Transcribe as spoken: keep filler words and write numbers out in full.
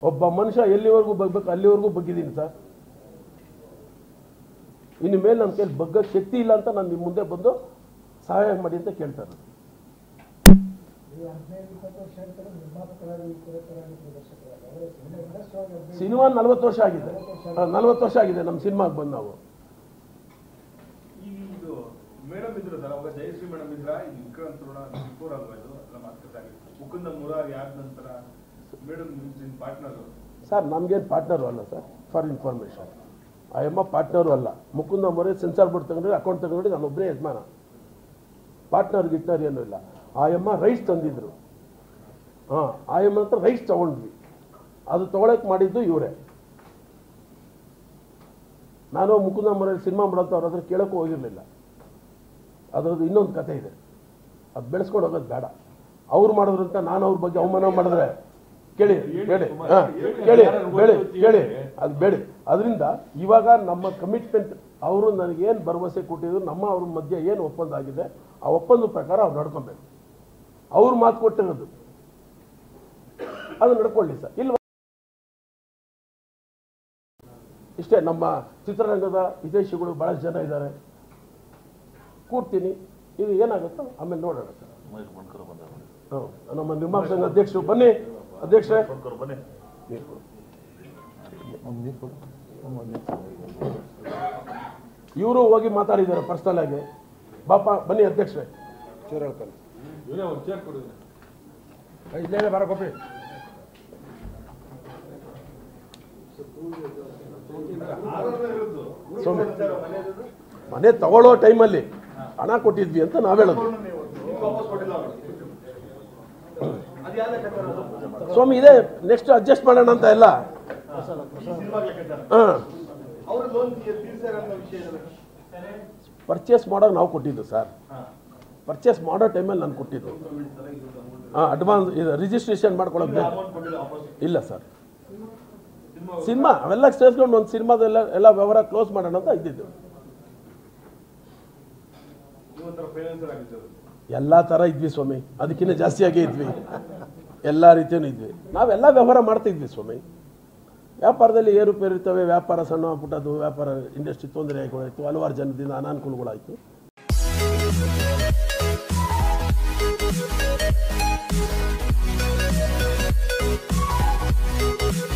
ಒಬ್ಬ ಮನುಷ್ಯ ಎಲ್ಲಿವರೆಗೂ ಬಗ್ಬೇಕು ಅಲ್ಲಿವರೆಗೂ ಬಗ್ಗಿದ್ದೀನಿ ಸರ್. ಇನ್ನು ಮೇಲೆ ನನ್ನ ಕೈಲಿ ಬಗ್ಗಕ್ಕೆ ಶಕ್ತಿ ಇಲ್ಲ ಅಂತ ನಾನು ನಿಮ್ಮ ಮುಂದೆ ಬಂದು ಸಹಾಯ ಮಾಡಿ ಅಂತ ಕೇಳ್ತಾರೆ. ಸಿನಿಮಾ ನಲ್ವತ್ತು ವರ್ಷ ಆಗಿದೆ, ನಲ್ವತ್ತು ವರ್ಷ ಆಗಿದೆ ನಮ್ಮ ಸಿನಿಮಾಗೆ ಬಂದು ನಾವು. ಮೇಡಮ್ ಇದ್ರು ಸರ್, ಅವಾಗ ಜಯಶ್ರೀ ಮೇಡಮ್ ಇದ್ರ ವಿಕ್ರಾಂತ್ ಬಿಫೋರ್ ಅಲ್ವಾ ಇದು ಎಲ್ಲ ಮಾತುಕತೆ ಮುಕುಂದ ಮುರಾರಿ ಆದ ನಂತರ ಮೇಡಮ್ ಪಾರ್ಟ್ನರ್ ಸರ್. ನಮ್ಗೇನು ಪಾರ್ಟ್ನರು ಅಲ್ಲ ಸರ್, ಫಾರ್ ಇನ್ಫಾರ್ಮೇಶನ್. ಆ ಎಮ್ಮ ಪಾರ್ಟ್ನರು ಅಲ್ಲ. ಮುಕುಂದ ಮೊರೆ ಸೆನ್ಸಾರ್ ಬೋರ್ಡ್ ತಗೊಂಡ್ರೆ ಅಕೌಂಟ್ ತಗೊಂಡ್ರೆ ನಾನು ಒಬ್ಬರೇ ಯಜಮಾನ. ಪಾರ್ಟ್ನರ್ ಗಿಟ್ನರ್ ಏನೂ ಇಲ್ಲ. ಆ ಎಮ್ಮ ರೈಟ್ಸ್ ತಂದಿದ್ರು. ಹಾಂ, ಆ ಎಮ್ಮ ಹತ್ರ ರೈಟ್ಸ್ ತಗೊಂಡ್ವಿ. ಅದು ತೊಗೊಳಕ್ಕೆ ಮಾಡಿದ್ದು ಇವರೇ. ನಾನು ಮುಕುಂದ ಮೊರೆ ಸಿನಿಮಾ ಮಾಡೋಂಥ ಅವ್ರ ಹತ್ರ ಕೇಳೋಕ್ಕೂ ಹೋಗಿರಲಿಲ್ಲ. ಅದರದ್ದು ಇನ್ನೊಂದು ಕತೆ ಇದೆ, ಅದು ಬೆಳೆಸ್ಕೊಂಡು ಹೋಗೋದು ಬೇಡ. ಅವ್ರು ಮಾಡಿದ್ರಂತ ನಾನು ಅವ್ರ ಬಗ್ಗೆ ಅವಮಾನ ಮಾಡಿದ್ರೆ ಕೇಳಿ ಬೇಡಿ, ಹಾಂ ಕೇಳಿ ಬೇಡಿ ಕೇಳಿ ಅದು ಬೇಡಿ. ಅದರಿಂದ ಇವಾಗ ನಮ್ಮ ಕಮಿಟ್ಮೆಂಟ್, ಅವರು ನನಗೇನು ಭರವಸೆ ಕೊಟ್ಟಿದ್ರು, ನಮ್ಮ ಅವ್ರ ಮಧ್ಯೆ ಏನು ಒಪ್ಪಂದ ಆಗಿದೆ ಆ ಒಪ್ಪಂದ ಪ್ರಕಾರ ಅವ್ರು ನಡ್ಕೊಬೇಕು. ಅವ್ರು ಮಾತು ಕೊಟ್ಟಿರೋದು ಅದು ನಡ್ಕೊಳ್ಳಿ ಸರ್. ಇಲ್ಲ ಇಷ್ಟೇ. ನಮ್ಮ ಚಿತ್ರರಂಗದ ಹಿತೈಷಿಗಳು ಭಾಳಷ್ಟು ಜನ ಇದ್ದಾರೆ, ಕೂಡ್ತೀನಿ. ಇದು ಏನಾಗುತ್ತೋ ಆಮೇಲೆ ನೋಡೋಣ ಸರ್. ಹ್ಞೂ, ನಮ್ಮ ನಿರ್ಮಾಣ ಸಂಘ ಅಧ್ಯಕ್ಷರು ಬನ್ನಿ. ಅಧ್ಯಕ್ಷರೇ ಬನ್ನಿ. ಇವರು ಹೋಗಿ ಮಾತಾಡಿದ್ದಾರೆ ಪರ್ಸನಲ್ ಆಗಿ. ಬಾಪ ಬನ್ನಿ ಅಧ್ಯಕ್ಷರೇ. ಚೇರ್ ಹೇಳ್ತಾರೆ ಇಲ್ಲೇ ಬರಕೊಪ್ಪಿ. ಮನೆ ತಗೊಳ್ಳೋ ಟೈಮಲ್ಲಿ ಹಣ ಕೊಟ್ಟಿದ್ವಿ ಅಂತ ನಾವ್ ಹೇಳೋದು. ಸ್ವಾಮಿ ಇದೆ, ನೆಕ್ಸ್ಟ್ ಅಡ್ಜಸ್ಟ್ ಮಾಡೋಣ ಅಂತ ಎಲ್ಲ. ಪರ್ಚೇಸ್ ಮಾಡೋ ನಾವು ಕೊಟ್ಟಿದ್ದು ಸರ್. ಪರ್ಚೇಸ್ ಮಾಡೋ ಟೈಮಲ್ಲಿ ನಾನು ಕೊಟ್ಟಿದ್ದು. ಹಾಂ, ಅಡ್ವಾನ್ಸ್ ಇದು ರಿಜಿಸ್ಟ್ರೇಷನ್ ಮಾಡ್ಕೊಳ್ಳೋದು ಇಲ್ಲ ಸರ್. ಸಿನಿಮಾ ಅವೆಲ್ಲ ಸೇರಿಸ್ಕೊಂಡು ಒಂದು ಸಿನಿಮಾದೆಲ್ಲ ಎಲ್ಲ ವ್ಯವಹಾರ ಕ್ಲೋಸ್ ಮಾಡೋಣ ಅಂತ ಇದ್ದಿದ್ದು. ಎಲ್ಲ ಥರ ಇದ್ವಿ ಸ್ವಾಮಿ, ಅದಕ್ಕಿಂತ ಜಾಸ್ತಿಯಾಗೇ ಇದ್ವಿ. ಎಲ್ಲ ರೀತಿಯೂ ಇದ್ವಿ. ನಾವೆಲ್ಲ ವ್ಯವಹಾರ ಮಾಡ್ತಿದ್ವಿ ಸ್ವಾಮಿ. ವ್ಯಾಪಾರದಲ್ಲಿ ಏರುಪೇರು ಇರ್ತವೆ. ವ್ಯಾಪಾರ ಸಣ್ಣ ಪುಟ್ಟದು ವ್ಯಾಪಾರ ಇಂಡಸ್ಟ್ರಿ ತೊಂದರೆ ಆಯಿತು, ಹಲವಾರು ಜನದಿಂದ ಅನಾನುಕೂಲಗಳಾಯಿತು.